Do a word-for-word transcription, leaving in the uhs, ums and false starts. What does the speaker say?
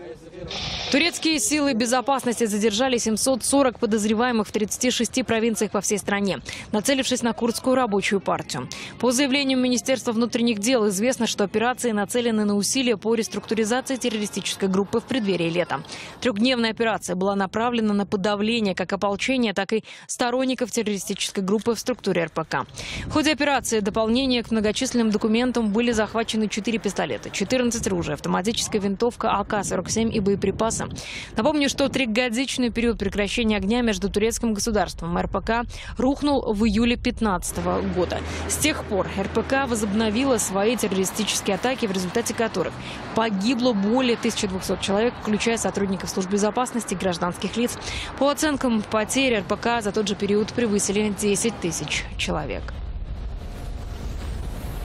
Турецкие силы безопасности задержали семьсот сорок подозреваемых в тридцати шести провинциях по всей стране, нацелившись на курдскую рабочую партию. По заявлению Министерства внутренних дел известно, что операции нацелены на усилия по реструктуризации террористической группы в преддверии лета. Трехдневная операция была направлена на подавление как ополчения, так и сторонников террористической группы в структуре эр пэ ка. В ходе операции дополнение к многочисленным документам были захвачены четыре пистолета, четырнадцать ружей, автоматическая винтовка а ка сорок семь и боеприпасы. Напомню, что трехгодичный период прекращения огня между турецким государством и эр пэ ка рухнул в июле две тысячи пятнадцатого года. С тех пор эр пэ ка возобновила свои террористические атаки, в результате которых погибло более тысячи двухсот человек, включая сотрудников служб безопасности и гражданских лиц. По оценкам, потери эр пэ ка за тот же период превысили десять тысяч человек.